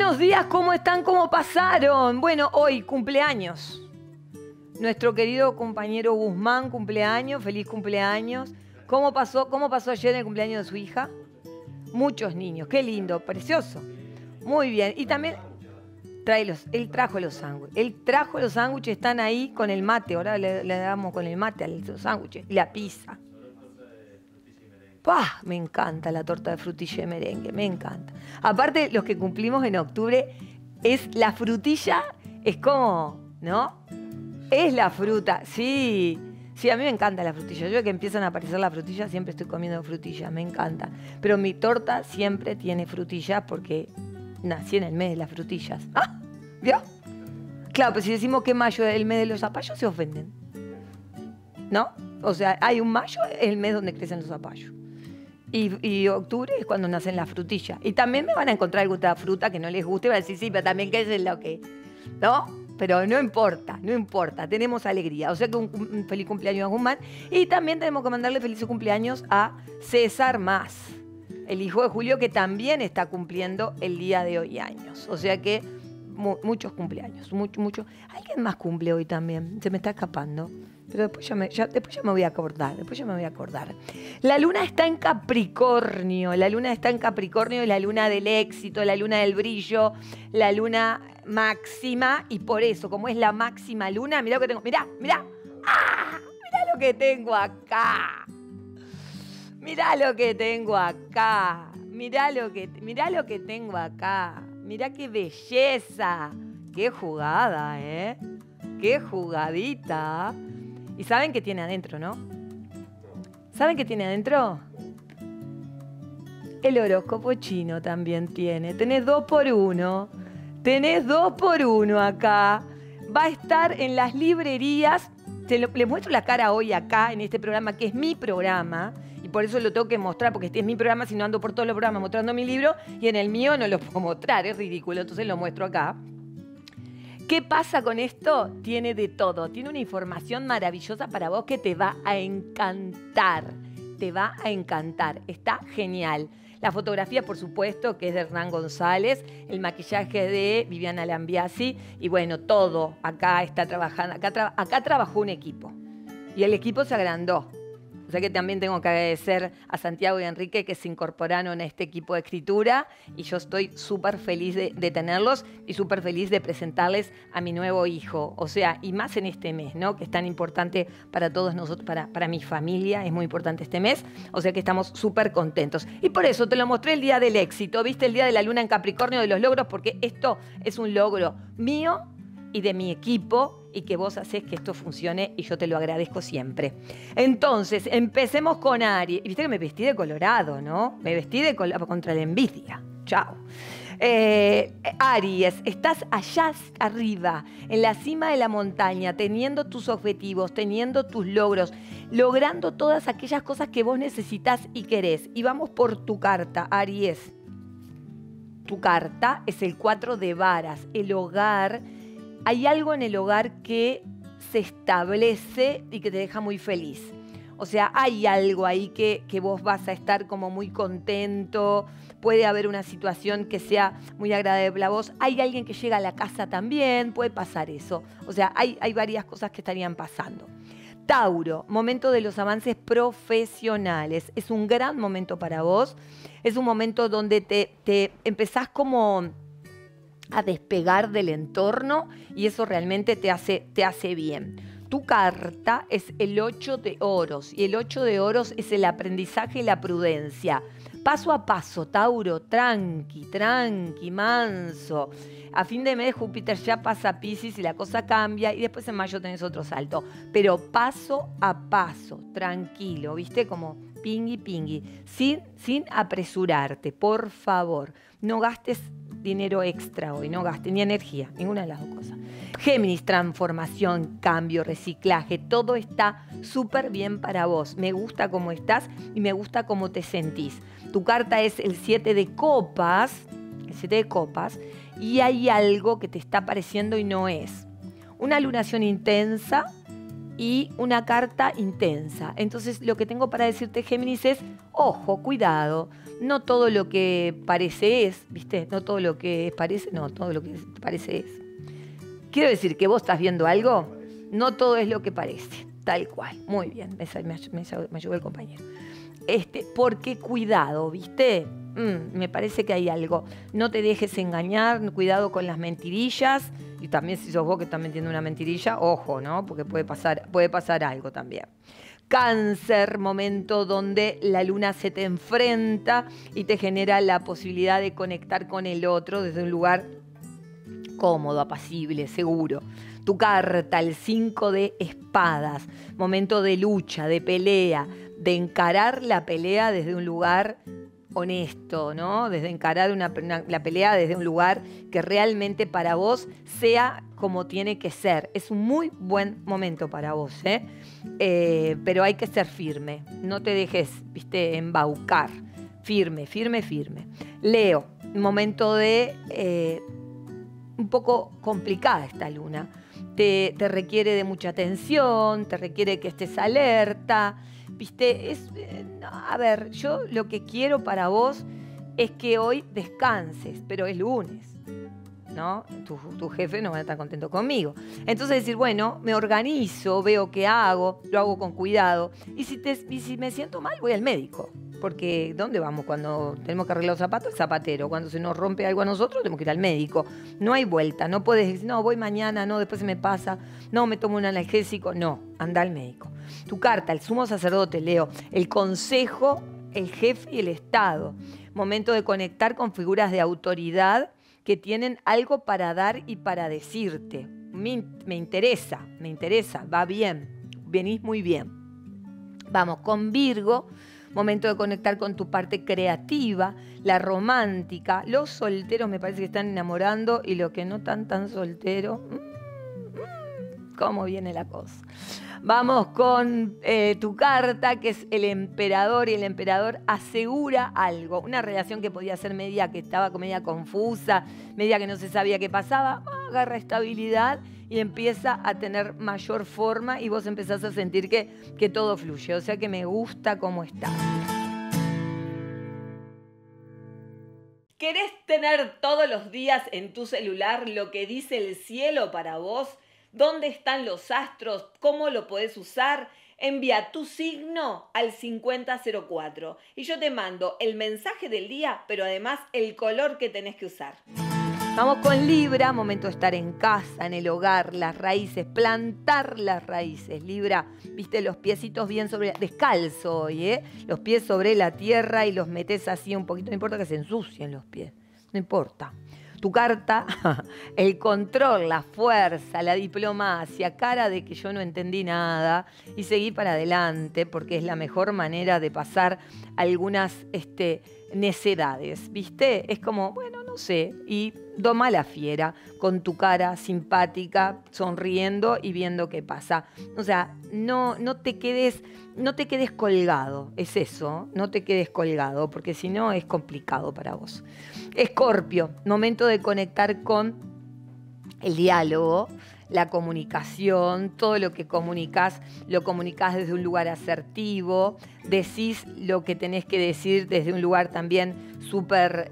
Buenos días, ¿cómo están? ¿Cómo pasaron? Bueno, hoy cumpleaños. Nuestro querido compañero Guzmán, cumpleaños, feliz cumpleaños. ¿Cómo pasó ayer el cumpleaños de su hija? Muchos niños, qué lindo, precioso. Muy bien. Y también él trajo los sándwiches. Él trajo los sándwiches, están ahí con el mate. Ahora le damos con el mate a los sándwiches. Y la pizza. ¡Pah! Me encanta la torta de frutilla y merengue, me encanta. Aparte, los que cumplimos en octubre, la frutilla es como, ¿no? Es la fruta, sí. Sí, a mí me encanta la frutilla. Yo que empiezan a aparecer las frutillas, siempre estoy comiendo frutillas, me encanta. Pero mi torta siempre tiene frutillas porque nací en el mes de las frutillas. ¿Ah? ¿Vio? Claro, pero si decimos que mayo es el mes de los zapallos, se ofenden. ¿No? O sea, hay un mayo, es el mes donde crecen los zapallos. Y octubre es cuando nacen las frutillas. Y también me van a encontrar alguna fruta que no les guste y van a decir, sí, pero también qué es lo que... ¿No? Pero no importa, no importa. Tenemos alegría. O sea que un feliz cumpleaños a Guzmán. Y también tenemos que mandarle feliz cumpleaños a César Más, el hijo de Julio, que también está cumpliendo el día de hoy años. O sea que muchos cumpleaños, mucho. ¿Alguien más cumple hoy también? Se me está escapando. Pero después ya me voy a acordar, La luna está en Capricornio, la luna es la luna del éxito, la luna del brillo, la luna máxima, y por eso, como es la máxima luna, mirá lo que tengo, mirá, ¡ah! Mirá lo que tengo acá, mirá lo que tengo acá, mirá lo que tengo acá, mirá qué belleza, qué jugada, qué jugadita. Y saben qué tiene adentro, ¿no? ¿Saben qué tiene adentro? El horóscopo chino también tiene. Tenés 2 por 1. Tenés 2 por 1 acá. Va a estar en las librerías. Les muestro la cara hoy acá en este programa, que es mi programa. Y por eso lo tengo que mostrar, porque este es mi programa, si no ando por todos los programas mostrando mi libro. Y en el mío no lo puedo mostrar, es ridículo. Entonces lo muestro acá. ¿Qué pasa con esto? Tiene de todo. Tiene una información maravillosa para vos que te va a encantar. Te va a encantar. Está genial. La fotografía, por supuesto, que es de Hernán González. El maquillaje de Viviana Lambiasi. Y bueno, todo. Acá está trabajando. Acá trabajó un equipo. Y el equipo se agrandó. O sea que también tengo que agradecer a Santiago y a Enrique que se incorporaron a este equipo de escritura y yo estoy súper feliz de tenerlos y súper feliz de presentarles a mi nuevo hijo. O sea, y más en este mes, ¿no? Que es tan importante para todos nosotros, para mi familia, es muy importante este mes. O sea que estamos súper contentos. Y por eso te lo mostré el día del éxito, ¿viste? El día de la luna en Capricornio, de los logros, porque esto es un logro mío y de mi equipo, y que vos hacés que esto funcione y yo te lo agradezco siempre. Entonces, empecemos con Aries. Viste que me vestí de colorado, ¿no? Me vestí contra la envidia. Chao. Aries, estás allá arriba, en la cima de la montaña, teniendo tus objetivos, teniendo tus logros, logrando todas aquellas cosas que vos necesitas y querés. Y vamos por tu carta, Aries. Tu carta es el 4 de varas, el hogar. Hay algo en el hogar que se establece y que te deja muy feliz. O sea, hay algo ahí que vos vas a estar como muy contento. Puede haber una situación que sea muy agradable a vos. Hay alguien que llega a la casa también. Puede pasar eso. O sea, hay varias cosas que estarían pasando. Tauro, momento de los avances profesionales. Es un gran momento para vos. Es un momento donde te empezás como a despegar del entorno y eso realmente te hace bien. Tu carta es el 8 de oros y el 8 de oros es el aprendizaje y la prudencia. Paso a paso, Tauro, tranqui, manso. A fin de mes Júpiter ya pasa a Piscis y la cosa cambia y después en mayo tenés otro salto. Pero paso a paso, tranquilo, ¿viste? Como pingui, sin apresurarte, por favor. No gastes dinero extra hoy, no gastes ni energía, ninguna de las dos cosas. Géminis, transformación, cambio, reciclaje, todo está súper bien para vos. Me gusta cómo estás y me gusta cómo te sentís. Tu carta es el 7 de copas, y hay algo que te está pareciendo y no es. Una lunación intensa y una carta intensa. Entonces lo que tengo para decirte, Géminis, es, ojo, cuidado, no todo lo que parece es, ¿viste? No todo lo que parece, no, todo lo que parece es. Quiero decir que vos estás viendo algo, no todo es lo que parece, tal cual. Muy bien, me ayudó el compañero. Porque cuidado, ¿viste? Me parece que hay algo. No te dejes engañar, cuidado con las mentirillas. Y también si sos vos que estás metiendo una mentirilla, ojo, ¿no? Porque puede pasar algo también. Cáncer, momento donde la luna se te enfrenta y te genera la posibilidad de conectar con el otro desde un lugar cómodo, apacible, seguro. Tu carta, el 5 de espadas, momento de lucha, de pelea, de encarar la pelea desde un lugar honesto, ¿no? Desde encarar la pelea desde un lugar que realmente para vos sea como tiene que ser. Es un muy buen momento para vos, ¿eh? Pero hay que ser firme. No te dejes, ¿viste?, embaucar. Firme, firme, firme. Leo, momento de un poco complicada esta luna. Te requiere de mucha atención, te requiere que estés alerta, ¿viste? A ver, yo lo que quiero para vos es que hoy descanses, pero es lunes, ¿no? Tu jefe no va a estar contento conmigo. Entonces decir, bueno, me organizo, veo qué hago, lo hago con cuidado. Y si me siento mal, voy al médico. Porque ¿dónde vamos cuando tenemos que arreglar los zapatos? El zapatero. Cuando se nos rompe algo a nosotros, tenemos que ir al médico. No hay vuelta. No puedes decir, no, voy mañana, no, después se me pasa, no, me tomo un analgésico. No, anda al médico. Tu carta, el sumo sacerdote, Leo, el consejo, el jefe y el Estado. Momento de conectar con figuras de autoridad que tienen algo para dar y para decirte. Me interesa, va bien, venís muy bien. Vamos, con Virgo, momento de conectar con tu parte creativa, la romántica. Los solteros me parece que están enamorando y los que no están tan solteros, ¿cómo viene la cosa? Vamos con tu carta, que es el emperador, y el emperador asegura algo. Una relación que podía ser media, que estaba media confusa, media que no se sabía qué pasaba, agarra estabilidad y empieza a tener mayor forma y vos empezás a sentir que todo fluye. O sea que me gusta cómo está. ¿Querés tener todos los días en tu celular lo que dice el cielo para vos? ¿Dónde están los astros? ¿Cómo lo podés usar? Envía tu signo al 5004 y yo te mando el mensaje del día, pero además el color que tenés que usar. Vamos con Libra, momento de estar en casa, en el hogar, las raíces, plantar las raíces. Libra, viste, los piecitos bien descalzo hoy, ¿eh? Los pies sobre la tierra y los metés así un poquito, no importa que se ensucien los pies, no importa. Tu carta, el control, la fuerza, la diplomacia, cara de que yo no entendí nada y seguí para adelante porque es la mejor manera de pasar algunas necedades, ¿viste? Es como, bueno, no sé, y doma la fiera con tu cara simpática, sonriendo y viendo qué pasa. O sea, no te quedes colgado, es eso, no te quedes colgado, porque si no es complicado para vos. Escorpio, momento de conectar con el diálogo, la comunicación, todo lo que comunicás, lo comunicás desde un lugar asertivo, decís lo que tenés que decir desde un lugar también súper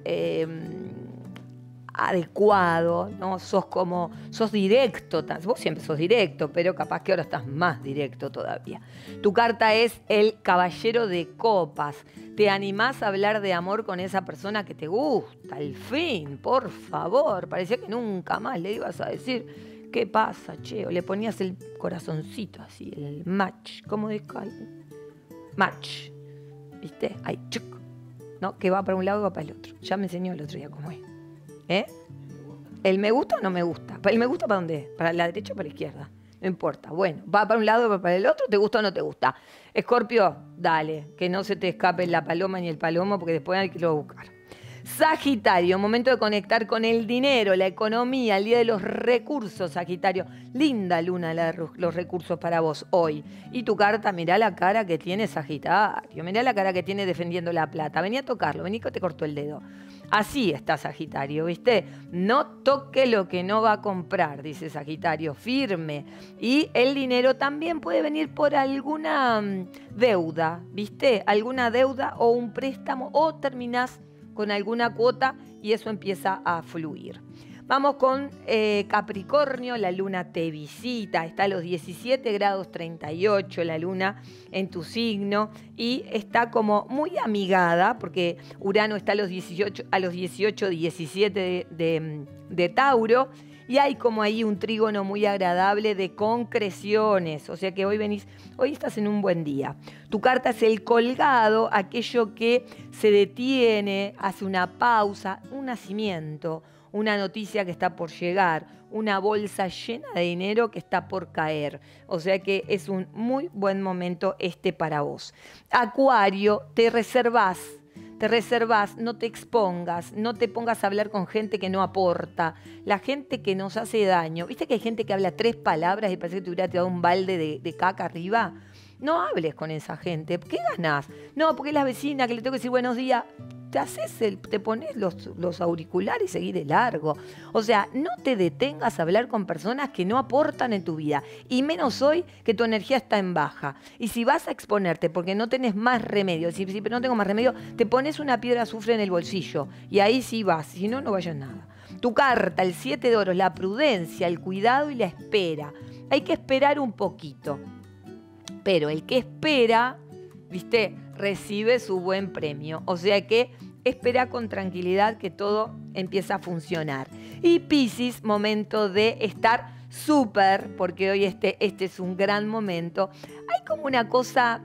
adecuado, ¿no? Sos directo, vos siempre sos directo, pero capaz que ahora estás más directo todavía. Tu carta es el caballero de copas. ¿Te animás a hablar de amor con esa persona que te gusta? Al fin, por favor. Parecía que nunca más le ibas a decir, ¿qué pasa, che? O le ponías el corazoncito así, el match. ¿Cómo dice? Match. ¿Viste? Ahí, chuc. ¿No? Que va para un lado y va para el otro. Ya me enseñó el otro día cómo es. ¿El me gusta o no me gusta? ¿El me gusta para dónde es? ¿Para la derecha o para la izquierda? No importa. Bueno, va para un lado o va para el otro, ¿te gusta o no te gusta? Escorpio, dale, que no se te escape la paloma ni el palomo porque después hay que irlo a buscar. Sagitario, momento de conectar con el dinero, la economía, el día de los recursos, Sagitario. Linda luna los recursos para vos hoy. Y tu carta, mirá la cara que tiene Sagitario, mirá la cara que tiene defendiendo la plata. Vení a tocarlo, vení que te cortó el dedo. Así está Sagitario, ¿viste? No toque lo que no va a comprar, dice Sagitario, firme. Y el dinero también puede venir por alguna deuda, ¿viste? Alguna deuda o un préstamo o terminás con alguna cuota y eso empieza a fluir. Vamos con Capricornio, la luna te visita, está a los 17 grados 38 la luna en tu signo y está como muy amigada porque Urano está a los 18, 17 de Tauro y hay como ahí un trígono muy agradable de concreciones, o sea que hoy estás en un buen día. Tu carta es el colgado, aquello que se detiene, hace una pausa, un nacimiento, una noticia que está por llegar, una bolsa llena de dinero que está por caer. O sea que es un muy buen momento para vos. Acuario, te reservás, no te expongas, no te pongas a hablar con gente que no aporta, la gente que nos hace daño. ¿Viste que hay gente que habla 3 palabras y parece que te hubiera tirado un balde de caca arriba? No hables con esa gente. ¿Qué ganás? No, porque es la vecina que le tengo que decir buenos días. Te pones los auriculares y seguís de largo. O sea, no te detengas a hablar con personas que no aportan en tu vida. Y menos hoy que tu energía está en baja. Y si vas a exponerte porque no tenés más remedio, si no tengo más remedio, te pones una piedra de azufre en el bolsillo. Y ahí sí vas. Si no, no vayas nada. Tu carta, el 7 de oros, la prudencia, el cuidado y la espera. Hay que esperar un poquito. Pero el que espera, ¿viste?, recibe su buen premio. O sea que espera con tranquilidad que todo empieza a funcionar. Y Piscis, momento de estar súper, porque hoy este es un gran momento. Hay como una cosa,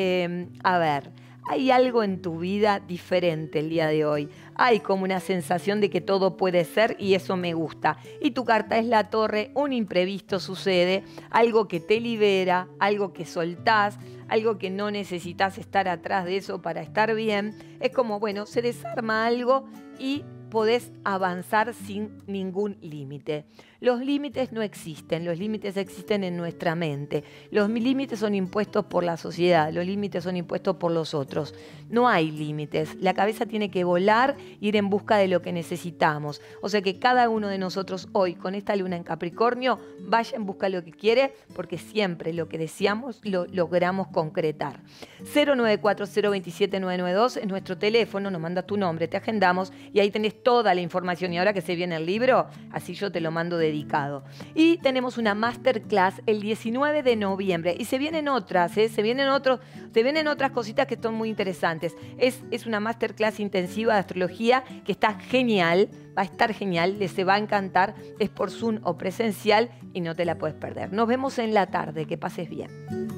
hay algo en tu vida diferente el día de hoy. Hay como una sensación de que todo puede ser y eso me gusta. Y tu carta es la torre, un imprevisto sucede, algo que te libera, algo que soltás, algo que no necesitas estar atrás de eso para estar bien. Es como, bueno, se desarma algo y podés avanzar sin ningún límite. Los límites no existen, los límites existen en nuestra mente. Los límites son impuestos por la sociedad, los límites son impuestos por los otros. No hay límites, la cabeza tiene que volar, ir en busca de lo que necesitamos. O sea que cada uno de nosotros hoy, con esta luna en Capricornio, vaya en busca de lo que quiere, porque siempre lo que deseamos lo logramos concretar. 094-027-992 es nuestro teléfono, nos mandas tu nombre, te agendamos y ahí tenés toda la información. Y ahora que se viene el libro, así yo te lo mando dedicado. Y tenemos una masterclass el 19 de noviembre. Y se vienen otras, se vienen otras cositas que son muy interesantes. Es una masterclass intensiva de astrología que está genial, va a estar genial, les va a encantar. Es por Zoom o presencial y no te la puedes perder. Nos vemos en la tarde, que pases bien.